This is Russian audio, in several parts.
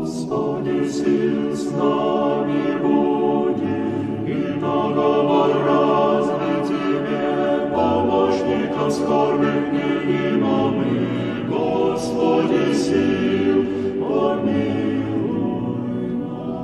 Господи, сил с нами будет, и договор разный Тебе, помощником скорбных невима мы, Господи, сил, помилуй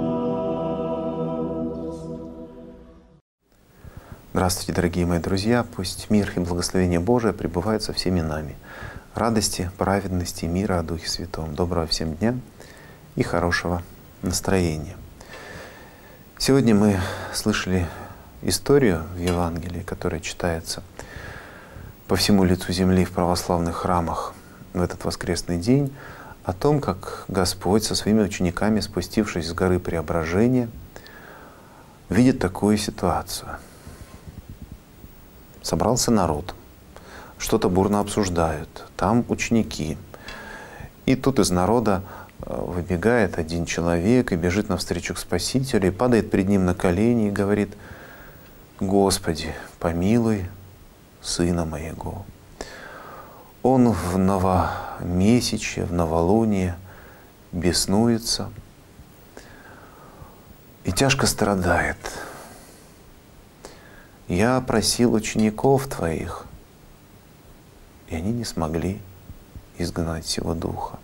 нас. Здравствуйте, дорогие мои друзья! Пусть мир и благословение Божие пребывают со всеми нами. Радости, праведности, мира о Духе Святом. Доброго всем дня и хорошего настроения. Сегодня мы слышали историю в Евангелии, которая читается по всему лицу земли в православных храмах в этот воскресный день, о том, как Господь со своими учениками, спустившись с горы Преображения, видит такую ситуацию. Собрался народ, что-то бурно обсуждают, там ученики. И тут из народа выбегает один человек и бежит навстречу к Спасителю, и падает перед ним на колени и говорит: «Господи, помилуй сына моего». Он в новомесячье, в новолуние беснуется и тяжко страдает. «Я просил учеников твоих, и они не смогли изгнать сего духа.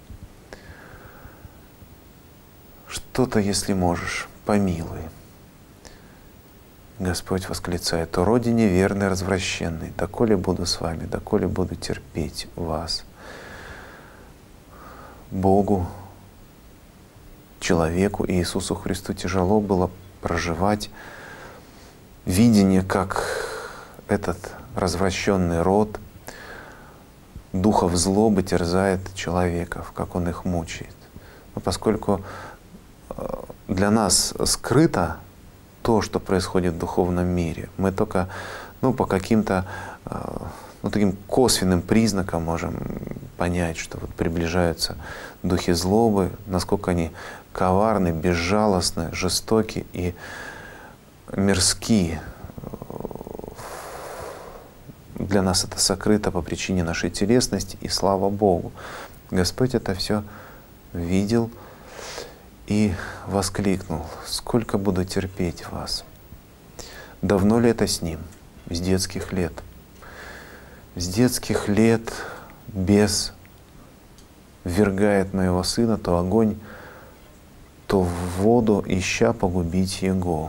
Что-то, если можешь, помилуй». Господь восклицает: «О роде неверный, развращенный, доколе буду с вами, доколе буду терпеть вас». Богу, человеку Иисусу Христу тяжело было проживать видение, как этот развращенный род духов злобы терзает человеков, как он их мучает. Но поскольку для нас скрыто то, что происходит в духовном мире, мы только по каким-то таким косвенным признакам можем понять, что вот приближаются духи злобы, насколько они коварны, безжалостны, жестоки и мирски. Для нас это сокрыто по причине нашей телесности, и слава Богу, Господь это все видел и воскликнул: «Сколько буду терпеть вас?» Давно ли это с Ним? С детских лет. С детских лет бес ввергает моего сына то огонь, то в воду, ища погубить его.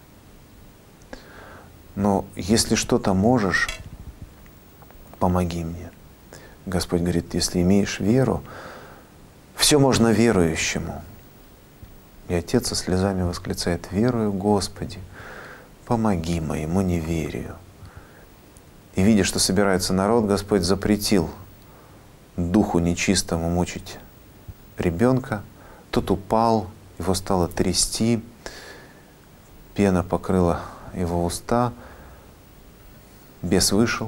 Но если что-то можешь, помоги мне. Господь говорит: если имеешь веру, все можно верующему. И отец со слезами восклицает: верую, Господи, помоги моему неверию. И видя, что собирается народ, Господь запретил духу нечистому мучить ребенка. Тот упал, его стало трясти, пена покрыла его уста, бес вышел,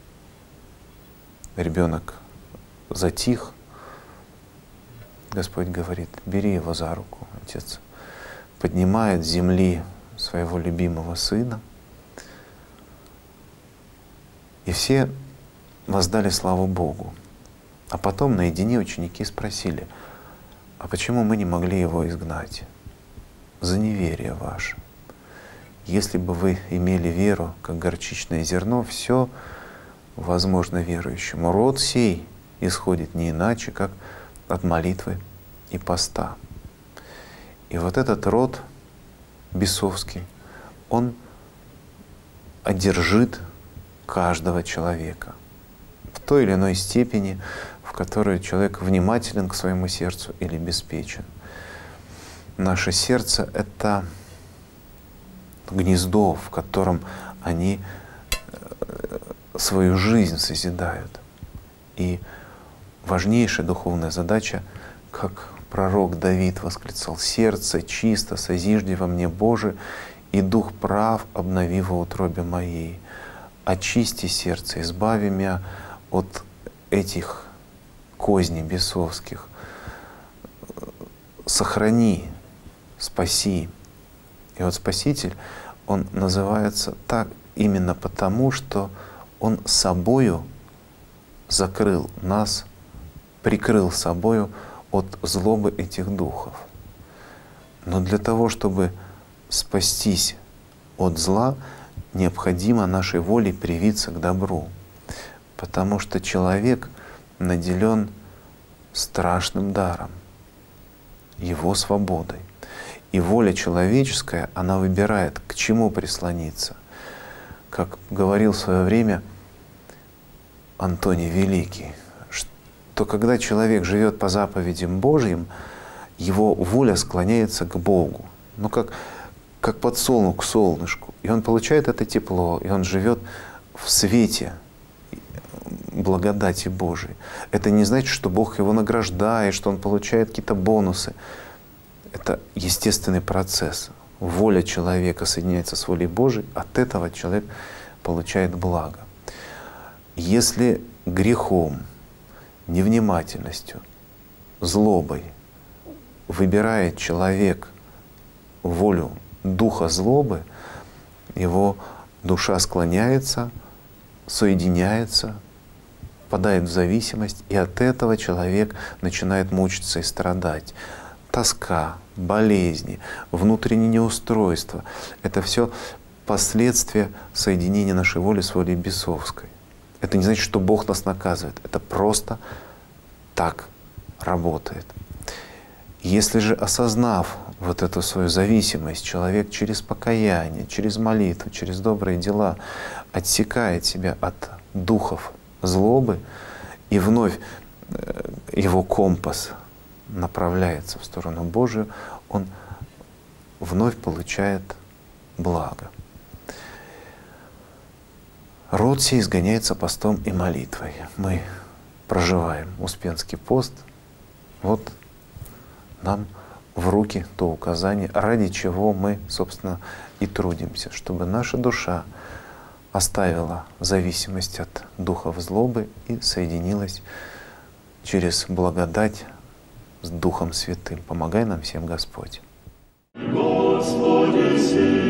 ребенок затих. Господь говорит: бери его за руку. Отец поднимает с земли своего любимого сына. И все воздали славу Богу. А потом наедине ученики спросили: а почему мы не могли его изгнать? За неверие ваше. Если бы вы имели веру, как горчичное зерно, все возможно верующему. Род сей исходит не иначе, как от молитвы и поста. И вот этот род бесовский, он одержит каждого человека в той или иной степени, в которой человек внимателен к своему сердцу или беспечен. Наше сердце — это гнездо, в котором они свою жизнь созидают. И важнейшая духовная задача, как пророк Давид восклицал: «Сердце чисто, созижди во мне, Боже, и дух прав обнови во утробе моей. Очисти сердце, избави меня от этих козней бесовских. Сохрани, спаси». И вот Спаситель, Он называется так именно потому, что Он собою закрыл нас, прикрыл собою от злобы этих духов. Но для того, чтобы спастись от зла, необходимо нашей волей привиться к добру. Потому что человек наделен страшным даром, его свободой. И воля человеческая, она выбирает, к чему прислониться. Как говорил в свое время Антоний Великий, что когда человек живет по заповедям Божьим, его воля склоняется к Богу. Ну, как подсолнух к солнышку. И он получает это тепло, и он живет в свете благодати Божией. Это не значит, что Бог его награждает, что он получает какие-то бонусы. Это естественный процесс. Воля человека соединяется с волей Божией, от этого человек получает благо. Если грехом, невнимательностью, злобой выбирает человек волю духа злобы, его душа склоняется, соединяется, впадает в зависимость, и от этого человек начинает мучиться и страдать. Тоска, болезни, внутреннее неустройство — это все последствия соединения нашей воли с волей бесовской. Это не значит, что Бог нас наказывает. Это просто так работает. Если же, осознав вот эту свою зависимость, человек через покаяние, через молитву, через добрые дела отсекает себя от духов злобы, и вновь его компас направляется в сторону Божию, он вновь получает благо. Род сей изгоняется постом и молитвой. Мы проживаем Успенский пост. Вот нам в руки то указание, ради чего мы, собственно, и трудимся, чтобы наша душа оставила зависимость от духов злобы и соединилась через благодать с Духом Святым. Помогай нам всем, Господь. Господи,